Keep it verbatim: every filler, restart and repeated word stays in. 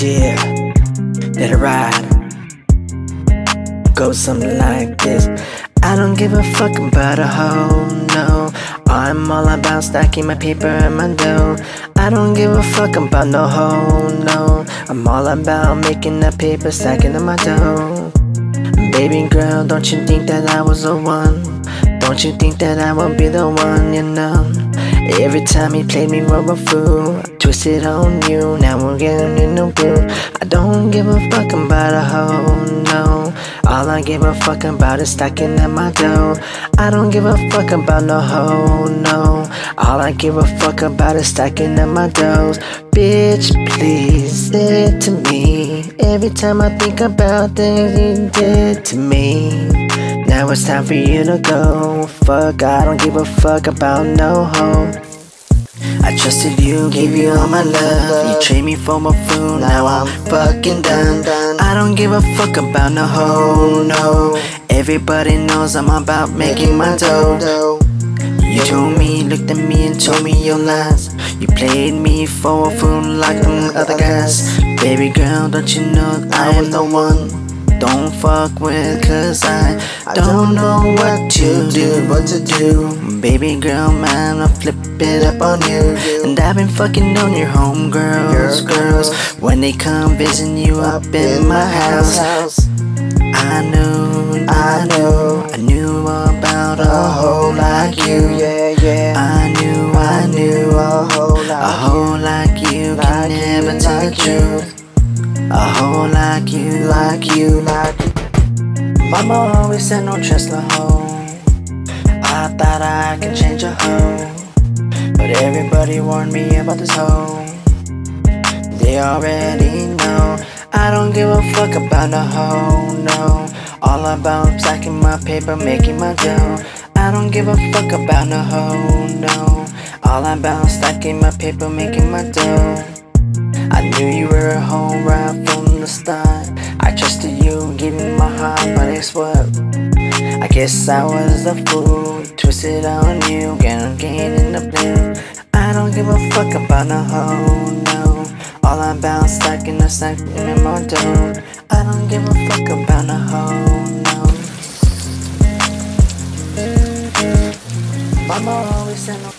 idea that a ride goes something like this. I don't give a fuck about a hoe, no. I'm all about stacking my paper and my dough. I don't give a fuck about no hoe, no. I'm all about making that paper, stacking on my dough. Baby girl, don't you think that I was the one? Don't you think that I will be the one, you know? Every time he played me rubber fool, I twisted on you, now we're getting in the groove. I don't give a fuck about a hoe, no. All I give a fuck about is stacking at my dough. I don't give a fuck about no hoe, no. All I give a fuck about is stacking at my doughs. Bitch, please say it to me. Every time I think about things you did to me. Now it's time for you to go. Fuck, I don't give a fuck about no hoe. I trusted you, gave you all my love. You trade me for my food, now I'm fucking done. I don't give a fuck about no hoe, no. Everybody knows I'm about making my dough. You told me, looked at me and told me your lies. You played me for a fool like them other guys. Baby girl, don't you know I am the one? Don't fuck with, cause I don't know what to do, what to do. Baby girl, man, I'll flip it up on you. And I've been fucking on your homegirls, girls, when they come visit you up in my house. I knew, I knew, I knew about a hoe like you, yeah, yeah. I knew, I knew a hoe like, a hoe like you can never tell the truth. A hoe like you, like you, like you. Mama always said no trust a hoe. I thought I could change a hoe, but everybody warned me about this hoe. They already know I don't give a fuck about no hoe, no. All about stacking my paper, making my dough. I don't give a fuck about no hoe, no. All about stacking my paper, making my dough. I knew you were a hoe right from the start. I trusted you, gave me my heart, but guess what? I guess I was a fool, twisted on you, getting gain in the blue. I don't give a fuck about no hoe, no. All I'm about stacking the stack in my dough. I don't give a fuck about no hoe, no. Mama always said no.